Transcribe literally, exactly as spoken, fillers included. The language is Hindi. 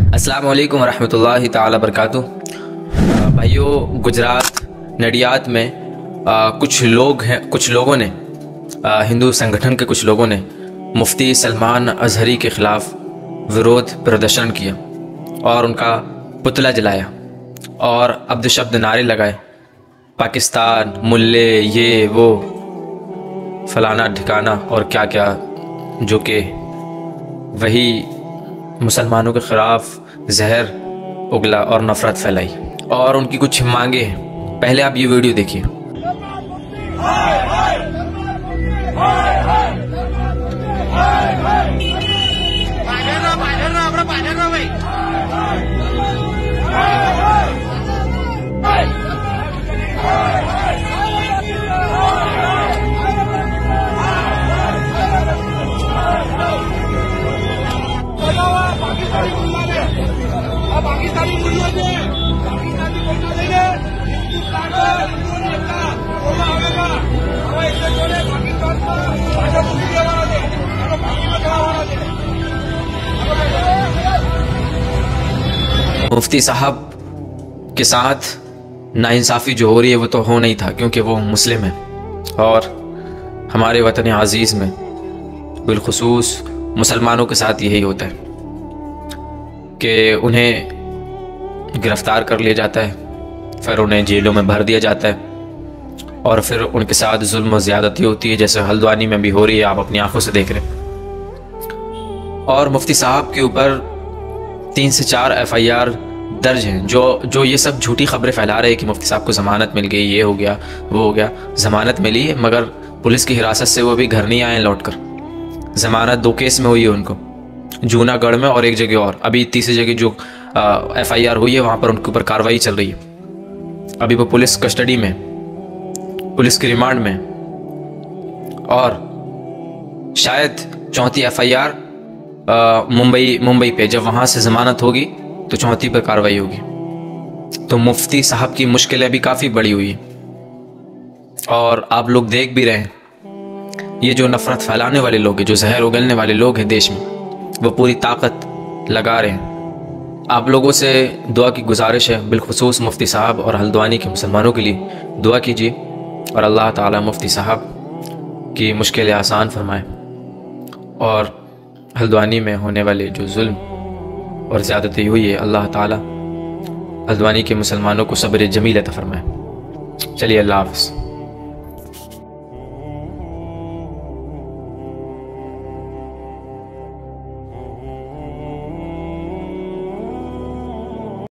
अस्सलाम वालेकुम रहमतुल्लाहि ताला बरकातुहू। भाइयों, गुजरात नडियाद में आ, कुछ लोग हैं कुछ लोगों ने आ, हिंदू संगठन के कुछ लोगों ने मुफ्ती सलमान अजहरी के ख़िलाफ़ विरोध प्रदर्शन किया और उनका पुतला जलाया और अब्दशब्द नारे लगाए, पाकिस्तान मुल्ले, ये वो फलाना ठिकाना और क्या क्या, जो कि वही मुसलमानों के ख़िलाफ़ जहर उगला और नफ़रत फैलाई। और उनकी कुछ मांगे हैं, पहले आप ये वीडियो देखिए। पाकिस्तानी मुल्लों से पाकिस्तानी बोलना देंगे, हिंदुस्तान का हिंदुओं ने अपना बोलना होगा। हमें इससे जोड़े पाकिस्तान को भाजपा को मीडिया वाला दे, हमें पार्टी में खड़ा होना दे। मुफ्ती साहब के साथ नाइंसाफ़ी जो हो रही है वो तो हो नहीं था, क्योंकि वो मुस्लिम है और हमारे वतन अज़ीज़ में बिलखुसूस मुसलमानों के साथ यही होता है कि उन्हें गिरफ़्तार कर लिया जाता है, फिर उन्हें जेलों में भर दिया जाता है और फिर उनके साथ जुल्म और ज़्यादती होती है, जैसे हल्द्वानी में भी हो रही है, आप अपनी आंखों से देख रहे हैं। और मुफ्ती साहब के ऊपर तीन से चार एफ आई आर दर्ज हैं, जो जो ये सब झूठी खबरें फैला रहे हैं कि मुफ्ती साहब को ज़मानत मिल गई, ये हो गया वो हो गया। ज़मानत मिली है मगर पुलिस की हिरासत से वो अभी घर नहीं आए लौट कर। ज़मानत दो केस में हुई है उनको, जूनागढ़ में और एक जगह और। अभी तीसरी जगह जो एफ आई आर हुई है वहाँ पर उनके ऊपर कार्रवाई चल रही है। अभी वो पुलिस कस्टडी में, पुलिस की रिमांड में, और शायद चौथी F I R Mumbai Mumbai पे, जब वहाँ से ज़मानत होगी तो चौथी पर कार्रवाई होगी। तो मुफ्ती साहब की मुश्किलें अभी काफ़ी बड़ी हुई है और आप लोग देख भी रहे हैं, ये जो नफ़रत फैलाने वाले लोग हैं, जो जहर उगलने वाले लोग हैं देश में, वो पूरी ताकत लगा रहे हैं। आप लोगों से दुआ की गुजारिश है, बिलखुसूस मुफ्ती साहब और हल्द्वानी के मुसलमानों के लिए दुआ कीजिए और अल्लाह ताला मुफ्ती साहब की मुश्किलें आसान फरमाए और हल्द्वानी में होने वाले जो जुल्म और ज़्यादती हुई है, अल्लाह ताला हल्द्वानी के मुसलमानों को सब्र जमील अता फरमाए। चलिए, अल्लाह हाफ़िज़।